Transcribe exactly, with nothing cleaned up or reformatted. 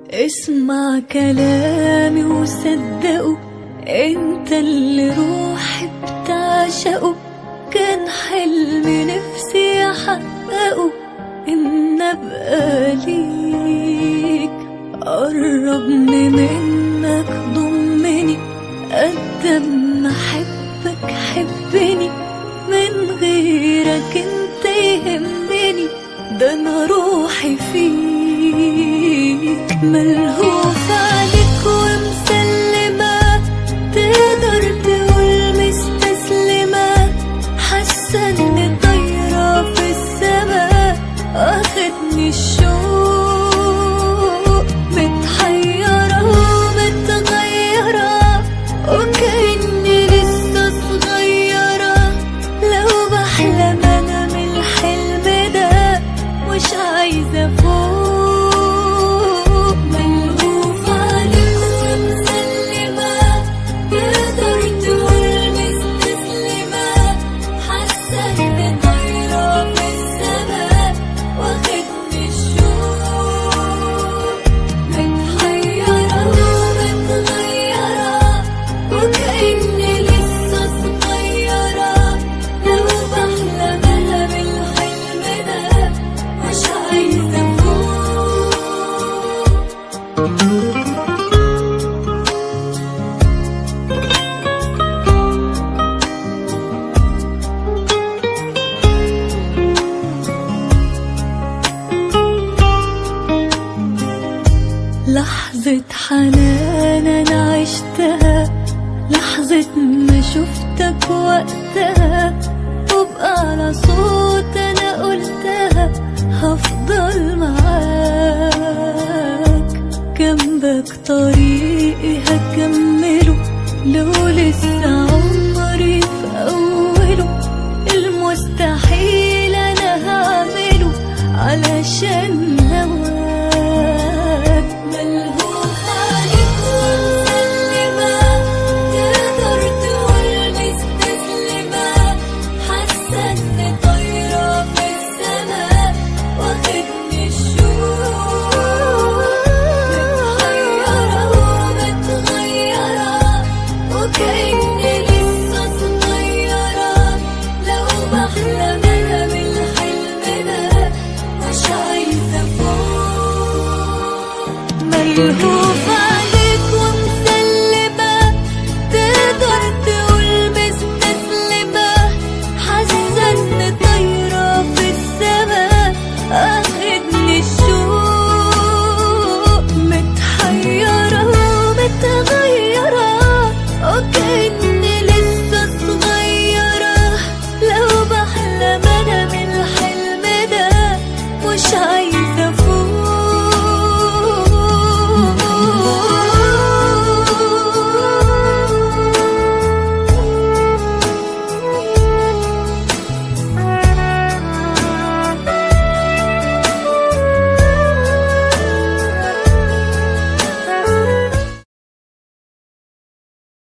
اسمع كلامي وصدقه، انت اللي روحي بتعشقه. كان حلمي نفسي احققه، ان ابقى ليك. قربني منك ضمني، قد ما احبك حبني. من غيرك انت يهمني، ده انا روحي فيك. ملهوف عليك ومسلمة، تقدر تقول مستسلمة. حاسة اني طايرة في السما، واخدني الشوق. متحيرة ومتغيرة، وكأني لسه صغيرة. لو بحلم انا من الحلم ده، مش عايزة فوق. لحظة حنان أنا عشتها، لحظة ما شفتك وقتها. وبقى على صوت أنا قلتها، هفضل معاك. جنبك طريقي هكمله، لو لسه عمري في أوله. المستحيل أنا هعمله علشان هواك. ملهوفة